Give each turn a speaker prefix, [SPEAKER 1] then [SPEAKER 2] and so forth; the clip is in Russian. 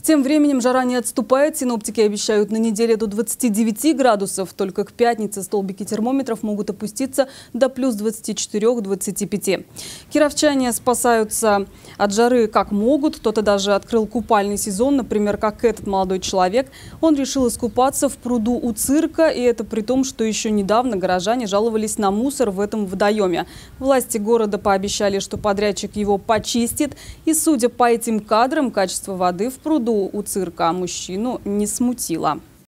[SPEAKER 1] Тем временем жара не отступает. Синоптики обещают на неделе до 29 градусов. Только к пятнице столбики термометров могут опуститься до плюс 24-25. Кировчане спасаются от жары как могут. Кто-то даже открыл купальный сезон. Например, как этот молодой человек. Он решил искупаться в пруду у цирка. И это при том, что еще недавно горожане жаловались на мусор в этом водоеме. Власти города пообещали, что подрядчик его почистит. И судя по этим кадрам, качество воды в пруду у цирка мужчину не смутило.